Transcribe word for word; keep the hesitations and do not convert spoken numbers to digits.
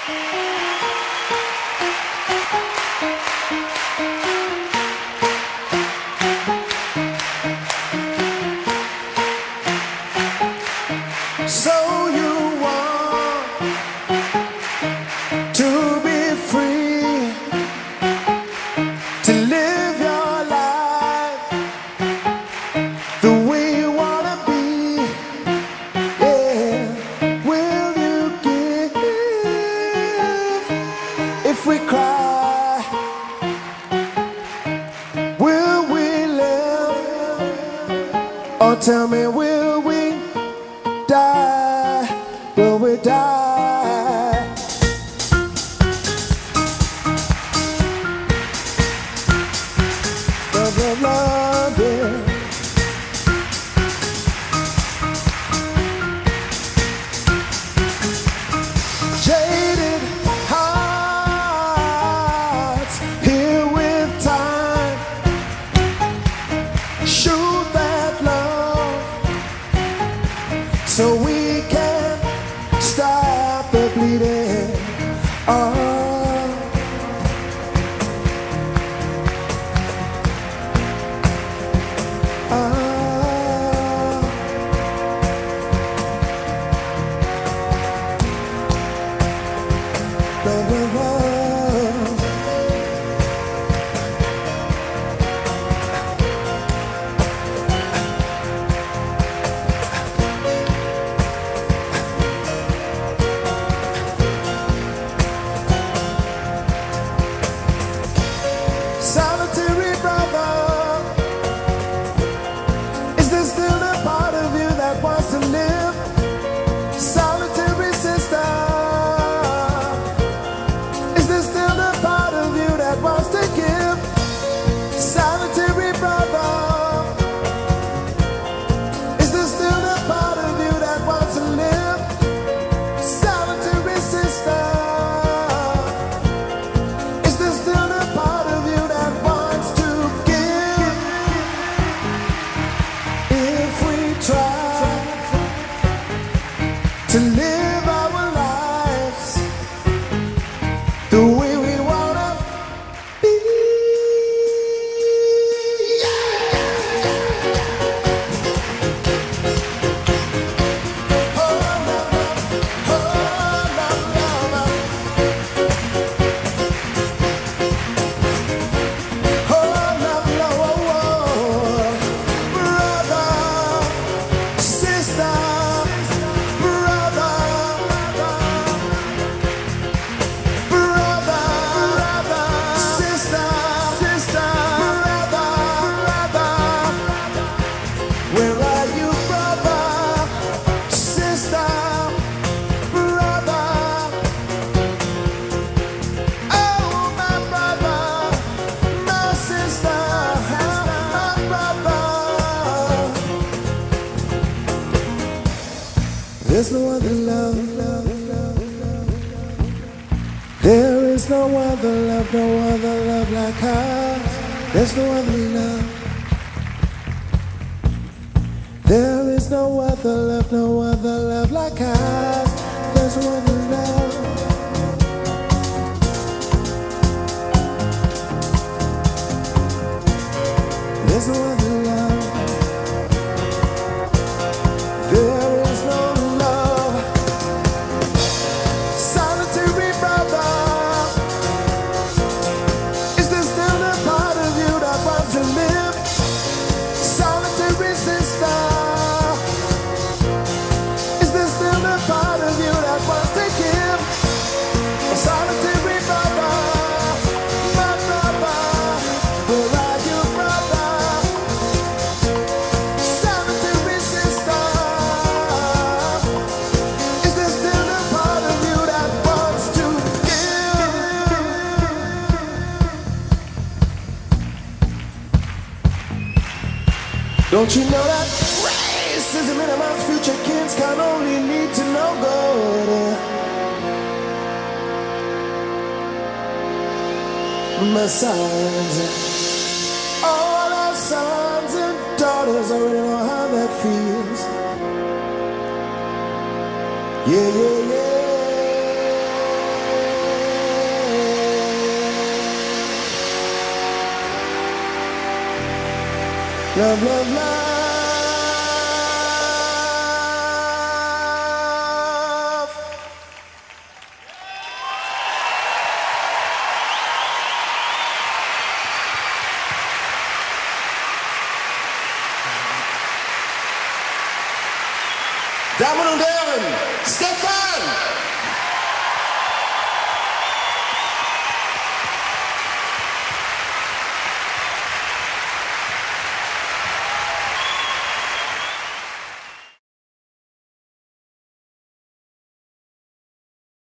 Tell me, will we die? Will we die? Love, love, love, yeah. Jaded hearts, here with time. Shoot that love so we can stop the bleeding. Oh. Solitary brother, is there still a part of you that wants to live? Solitary sister, is there still a part of you that wants to give? Solitary brother, is there still a part of you that wants to live? Solitary sister, to live our lives the way we wanna be. Yeah. Oh, love, oh, love, love. Oh, love, love, oh, brother, sister. There's no other love, love, love, love. There is no other love, no other love like ours. There's no other love. There is no other love, no other love like ours. There's no other love. There's no other love. There is no love. Solitary brother, is there still a part of you that wants to live? Solitary sister, is there still a part of you that wants to give? A solitary brother, my brother, where are you, brother? Solitary sister, is there still a part of you that wants to give? Don't you know that racism in amongst future kids can only lead to no good? My sons, all our sons and daughters already know how that feels. Yeah, yeah, yeah. love, love, love. Damen und Herren, Stephane!